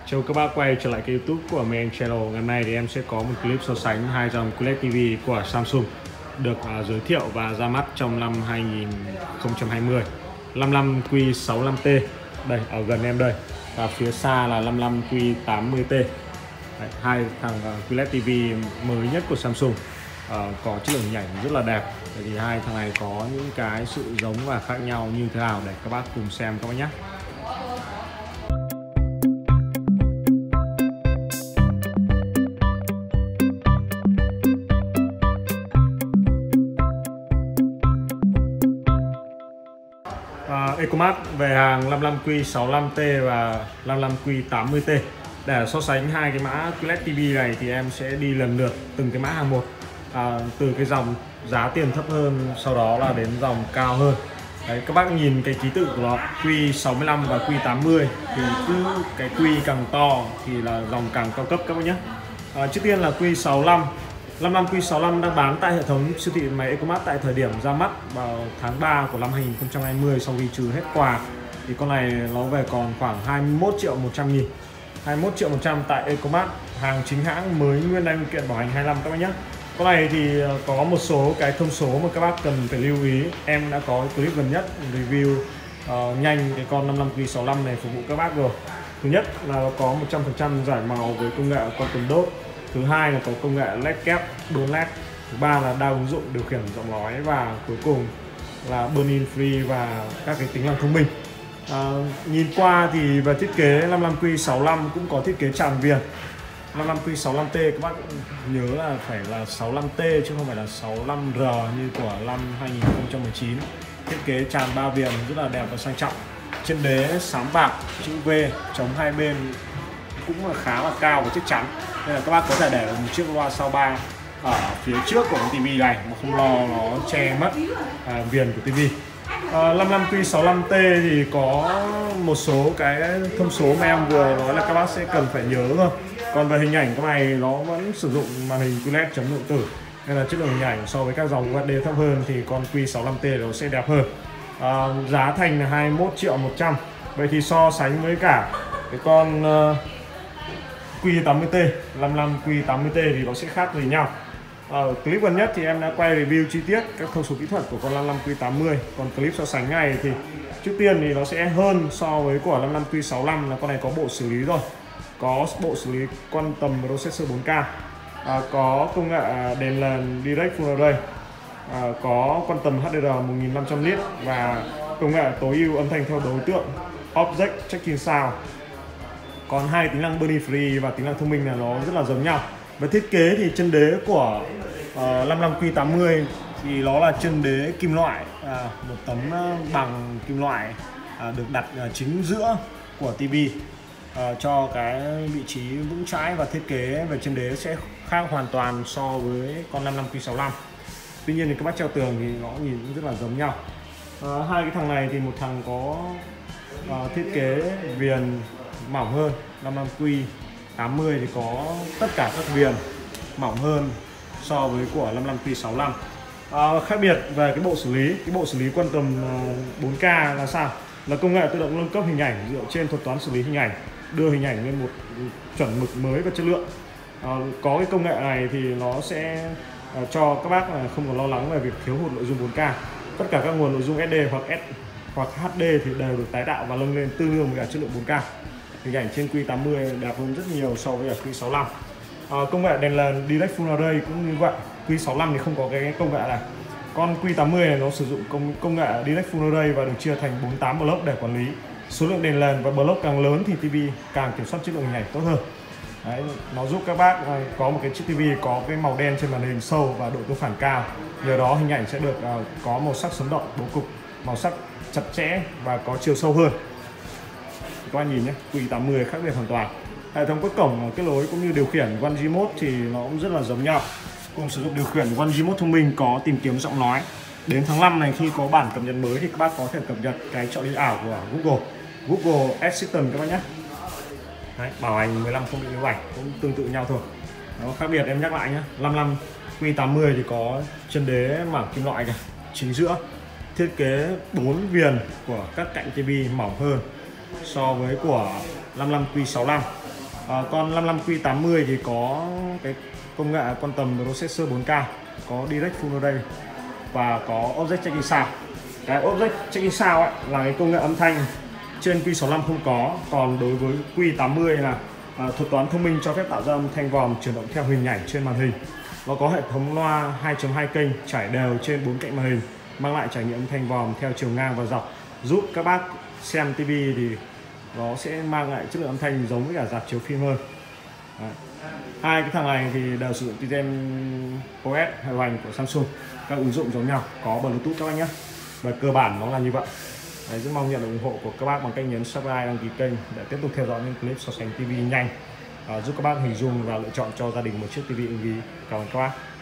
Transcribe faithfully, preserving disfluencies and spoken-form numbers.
Chào các bác quay trở lại kênh YouTube của mình Channel. Ngày hôm nay thì em sẽ có một clip so sánh hai dòng quy lét ti vi của Samsung được uh, giới thiệu và ra mắt trong năm hai nghìn không trăm hai mươi. năm mươi lăm Q sáu mươi lăm T đây ở gần em đây, và phía xa là năm mươi lăm Q tám mươi T. Đấy, hai thằng uh, quy lét ti vi mới nhất của Samsung, uh, có chất lượng hình ảnh rất là đẹp. Vậy thì hai thằng này có những cái sự giống và khác nhau như thế nào để các bác cùng xem các bác nhé. Uh, Ecomart về hàng năm mươi lăm Q sáu mươi lăm T và năm mươi lăm Q tám mươi T. Để so sánh hai cái mã quy lét ti vi này thì em sẽ đi lần lượt từng cái mã hàng một, à, từ cái dòng giá tiền thấp hơn, sau đó là đến dòng cao hơn. Đấy, các bác nhìn cái ký tự của nó Q sáu mươi lăm và Q tám mươi thì cứ cái Q càng to thì là dòng càng cao cấp các bác nhé. À, trước tiên là Q sáu mươi lăm. năm mươi lăm Q sáu mươi lăm đang bán tại hệ thống siêu thị máy Ecomart tại thời điểm ra mắt vào tháng ba của năm hai nghìn không trăm hai mươi. Sau khi trừ hết quà thì con này nó về còn khoảng hai mươi mốt triệu một trăm nghìn, hai mươi mốt triệu một trăm tại Ecomart, hàng chính hãng mới nguyên đăng kiện bảo hành hai mươi lăm các bác nhé. Con này thì có một số cái thông số mà các bác cần phải lưu ý. Em đã có clip gần nhất review uh, nhanh cái con năm mươi lăm Q sáu mươi lăm này phục vụ các bác rồi. Thứ nhất là nó có một trăm phần trăm giải màu với công nghệ quantum dot. Thứ hai là có công nghệ led kép đôn led. Thứ ba là đa ứng dụng điều khiển giọng nói, và cuối cùng là burn-in free và các cái tính năng thông minh. À, nhìn qua thì về thiết kế năm mươi lăm Q sáu mươi lăm cũng có thiết kế tràn viền. năm mươi lăm Q sáu mươi lăm T các bác nhớ là phải là sáu mươi lăm T chứ không phải là sáu mươi lăm R như của năm hai nghìn không trăm mười chín. Thiết kế tràn ba viền rất là đẹp và sang trọng. Trên đế xám bạc chữ V, chống hai bên cũng là khá là cao và chắc chắn, nên là các bác có thể để một chiếc loa sao ba ở phía trước của con tivi này mà không lo nó che mất à, viền của tivi. À, năm mươi lăm Q sáu mươi lăm T thì có một số cái thông số mà em vừa nói là các bác sẽ cần phải nhớ thôi. Còn về hình ảnh cái này nó vẫn sử dụng màn hình quy lét chấm lượng tử, nên là chất lượng hình ảnh so với các dòng u ét đê thấp hơn thì con Q sáu mươi lăm T nó sẽ đẹp hơn. À, giá thành là hai mươi mốt triệu một trăm. Vậy thì so sánh với cả cái con uh, Q tám mươi T, năm mươi lăm Q tám mươi T thì nó sẽ khác gì nhau. Ở clip gần nhất thì em đã quay review chi tiết các thông số kỹ thuật của con năm mươi lăm Q tám mươi. Còn clip so sánh này thì trước tiên thì nó sẽ hơn so với của năm mươi lăm Q sáu mươi lăm là con này có bộ xử lý rồi. Có bộ xử lý Quantum Processor bốn K, à, có công nghệ đèn led Direct Full Array, à, có Quantum hát đê rờ một nghìn năm trăm nit và công nghệ tối ưu âm thanh theo đối tượng Object Tracking Sound. Còn hai tính năng burn-in free và tính năng thông minh là nó rất là giống nhau. Về thiết kế thì chân đế của uh, năm mươi lăm Q tám mươi thì nó là chân đế kim loại, à, một tấm bằng kim loại à, được đặt uh, chính giữa của tivi, uh, cho cái vị trí vững chãi, và thiết kế về chân đế sẽ khác hoàn toàn so với con năm mươi lăm Q sáu mươi lăm. Tuy nhiên thì các bác treo tường thì nó nhìn cũng rất là giống nhau. Uh, hai cái thằng này thì một thằng có uh, thiết kế viền mỏng hơn, năm mươi lăm Q tám mươi thì có tất cả các viền mỏng hơn so với của năm mươi lăm Q sáu mươi lăm. À, khác biệt về cái bộ xử lý, cái bộ xử lý Quantum bốn K là sao? Là công nghệ tự động nâng cấp hình ảnh dựa trên thuật toán xử lý hình ảnh, đưa hình ảnh lên một chuẩn mực mới và chất lượng. À, có cái công nghệ này thì nó sẽ uh, cho các bác uh, không còn lo lắng về việc thiếu hụt nội dung bốn K. Tất cả các nguồn nội dung ét đê hoặc S hoặc hát đê thì đều được tái tạo và nâng lên tương đương với cả chất lượng bốn K. Hình ảnh trên Q tám mươi đẹp hơn rất nhiều so với ở Q sáu mươi lăm. À, công nghệ đèn led Direct Full Array cũng như vậy. Q sáu mươi lăm thì không có cái công nghệ này. Con Q tám mươi này nó sử dụng công, công nghệ Direct Full Array và được chia thành bốn mươi tám block để quản lý. Số lượng đèn led và block càng lớn thì tivi càng kiểm soát chất lượng hình ảnh tốt hơn. Đấy, nó giúp các bác có một cái chiếc tivi có cái màu đen trên màn hình sâu và độ tương phản cao. Nhờ đó hình ảnh sẽ được uh, có màu sắc sống động, bố cục, màu sắc chặt chẽ và có chiều sâu hơn. Các bạn nhìn nhé, Q tám mươi khác biệt hoàn toàn. Hệ thống các cổng kết nối cũng như điều khiển One G Mode thì nó cũng rất là giống nhau. Cùng sử dụng điều khiển One G Mode thông minh có tìm kiếm giọng nói. Đến tháng năm này khi có bản cập nhật mới thì các bác có thể cập nhật cái trợ lý ảo của Google, Google Assistant các bác nhé. Đấy, bảo hành mười lăm không bị lưu ảnh cũng tương tự nhau thôi. Nó khác biệt em nhắc lại nhé. năm mươi lăm Q tám mươi thì có chân đế mảng kim loại này, chính giữa. Thiết kế bốn viền của các cạnh tivi mỏng hơn so với của năm mươi lăm Q sáu mươi lăm. À, con năm mươi lăm Q tám mươi thì có cái công nghệ Quantum Processor bốn K, có Direct Full Array và có Object Tracking Sound. Cái Object Tracking Sound ấy là cái công nghệ âm thanh trên Q sáu mươi lăm không có, còn đối với Q tám mươi là à, thuật toán thông minh cho phép tạo ra âm thanh vòm chuyển động theo hình ảnh trên màn hình. Nó có hệ thống loa hai chấm hai kênh trải đều trên bốn cạnh màn hình, mang lại trải nghiệm âm thanh vòm theo chiều ngang và dọc, giúp các bác xem tivi thì nó sẽ mang lại chất lượng âm thanh giống với cả rạp chiếu phim hơn. Đấy. Hai cái thằng này thì đều sử dụng Tizen o ét hệ hành của Samsung, các ứng dụng giống nhau, có Bluetooth các anh nhé. Và cơ bản nó là như vậy. Đấy, rất mong nhận được ủng hộ của các bác bằng cách nhấn subscribe, đăng ký kênh để tiếp tục theo dõi những clip so sánh tivi nhanh, à, giúp các bác hình dung và lựa chọn cho gia đình một chiếc tivi ưng ý. Cảm ơn các bác.